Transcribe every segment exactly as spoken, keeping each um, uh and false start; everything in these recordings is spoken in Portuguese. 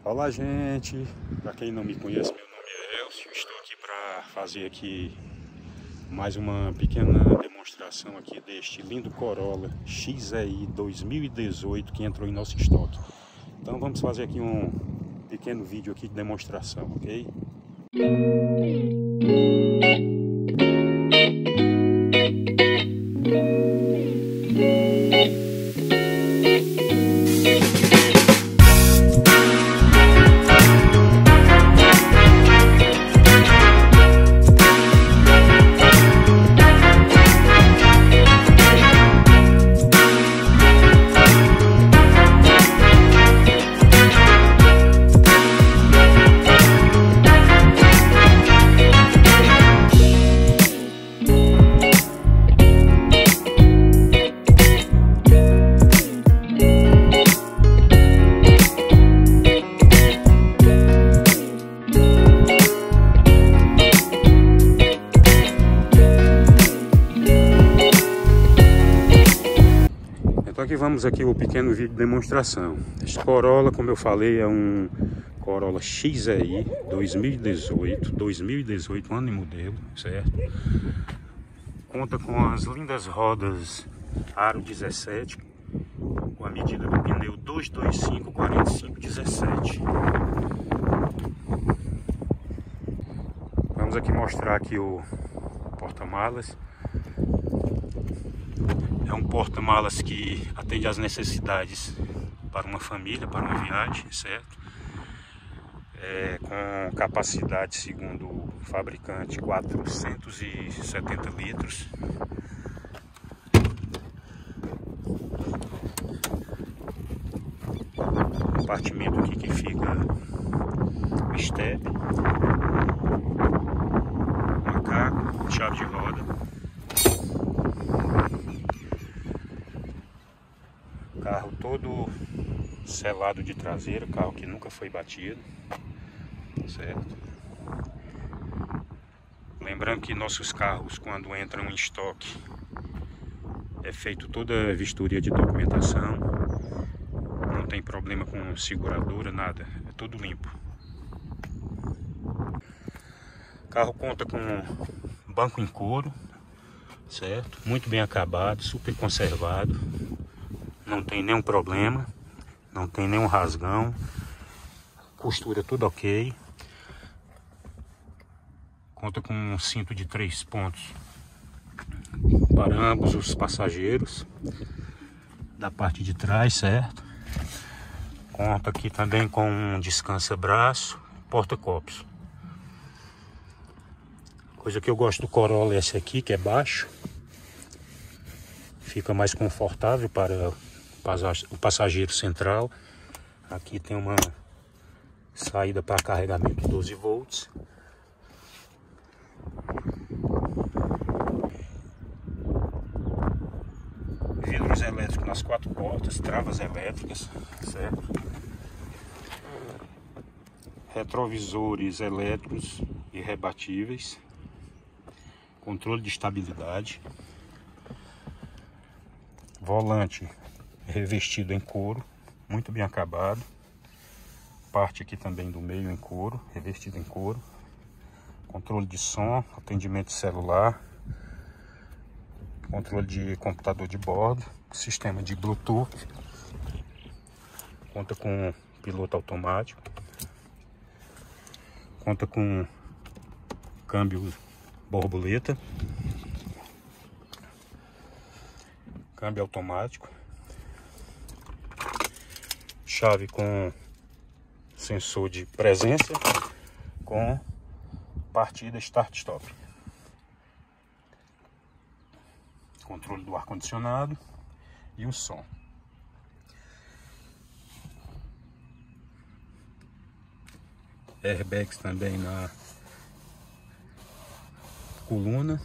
Olá, gente, para quem não me conhece, meu nome é Elcio. Estou aqui para fazer aqui mais uma pequena demonstração aqui deste lindo Corolla X E I dois mil e dezoito que entrou em nosso estoque. Então vamos fazer aqui um pequeno vídeo aqui de demonstração, ok? Então aqui vamos aqui o pequeno vídeo de demonstração. Este Corolla, como eu falei, é um Corolla X E I dois mil e dezoito, dois mil e dezoito, ano e modelo, certo? Conta com as lindas rodas Aro dezessete, com a medida do pneu duzentos e vinte e cinco, quarenta e cinco, dezessete. Vamos aqui mostrar aqui o porta-malas. É um porta-malas que atende às necessidades para uma família, para uma viagem, certo? É, com capacidade, segundo o fabricante, quatrocentos e setenta litros. Compartimento aqui que fica o step, macaco, chave de roda. Carro todo selado de traseira, carro que nunca foi batido, certo? Lembrando que nossos carros, quando entram em estoque, é feito toda a vistoria de documentação, não tem problema com seguradora, nada, é tudo limpo. O carro conta com banco em couro, certo? Muito bem acabado, super conservado. Não tem nenhum problema, não tem nenhum rasgão, costura tudo ok. Conta com um cinto de três pontos para ambos os passageiros da parte de trás, certo? Conta aqui também com um descansa-braço, porta-copos. Coisa que eu gosto do Corolla é esse aqui, que é baixo. Fica mais confortável para o passageiro central. Aqui tem uma saída para carregamento doze volts. Vidros elétricos nas quatro portas, travas elétricas, certo? Retrovisores elétricos e rebatíveis. Controle de estabilidade. Volante revestido em couro, muito bem acabado. Parte aqui também do meio em couro, revestido em couro. Controle de som, atendimento celular, controle de computador de bordo, sistema de Bluetooth. Conta com piloto automático. Conta com câmbio borboleta. Câmbio automático. Chave com sensor de presença, com partida start-stop. Controle do ar-condicionado e o som. Airbags também na coluna.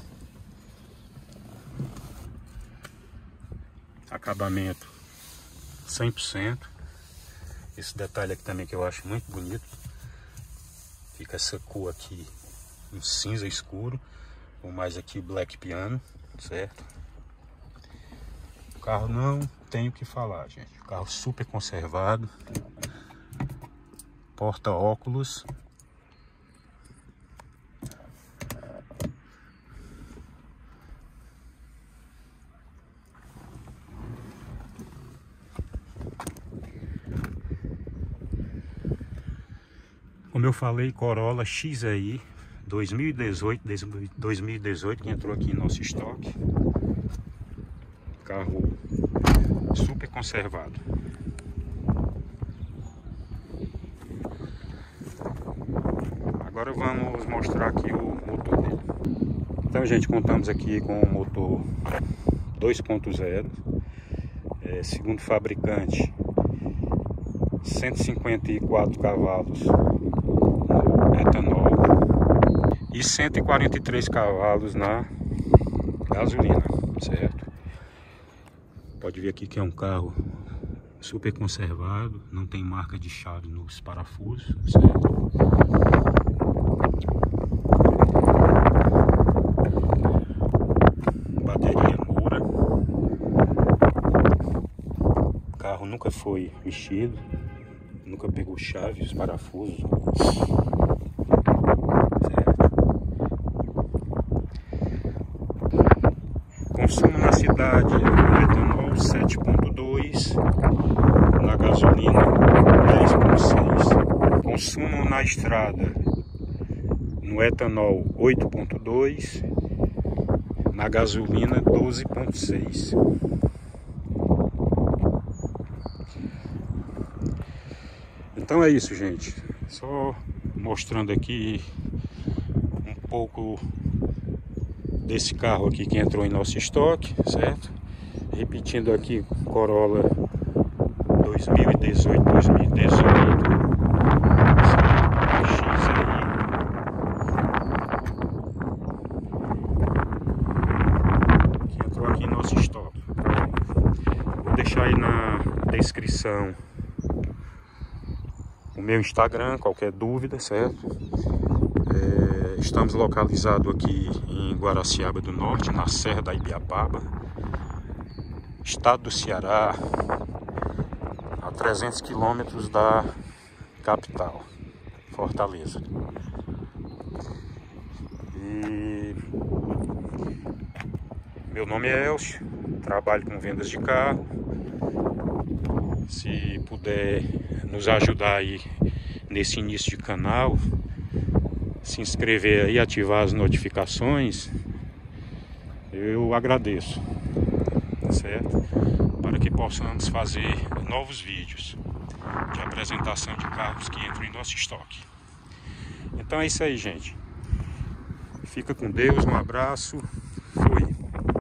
Acabamento cem por cento. Esse detalhe aqui também que eu acho muito bonito. Fica essa cor aqui em cinza escuro, ou mais aqui o black piano, certo? O carro não tem o que falar, gente. O carro super conservado. porta-óculos. Como eu falei, Corolla X E I dois mil e dezoito, dois mil e dezoito que entrou aqui em nosso estoque. Carro super conservado. Agora vamos mostrar aqui o motor dele. Então, gente, contamos aqui com o motor dois ponto zero, é, segundo fabricante, cento e cinquenta e quatro cavalos no etanol e cento e quarenta e três cavalos na gasolina, certo? Pode ver aqui que é um carro super conservado, não tem marca de chave nos parafusos, certo? Bateria Moura. O carro nunca foi mexido, nunca pegou chave, os parafusos, certo? Consumo na cidade no etanol sete ponto dois, na gasolina dez ponto seis. Consumo na estrada no etanol oito ponto dois, na gasolina doze ponto seis. Então é isso, gente. Só mostrando aqui um pouco desse carro aqui que entrou em nosso estoque, certo? Repetindo aqui, Corolla dois mil e dezoito, dois mil e dezoito, X E I, que entrou aqui em nosso estoque. Vou deixar aí na descrição o meu Instagram, qualquer dúvida, certo? É, estamos localizados aqui em Guaraciaba do Norte, na Serra da Ibiapaba, estado do Ceará, a trezentos quilômetros da capital, Fortaleza. E meu nome é Elcio, trabalho com vendas de carro. Se puder nos ajudar aí nesse início de canal, se inscrever aí, ativar as notificações, eu agradeço, certo? Para que possamos fazer novos vídeos de apresentação de carros que entram em nosso estoque. Então é isso aí, gente. Fica com Deus, um abraço, fui.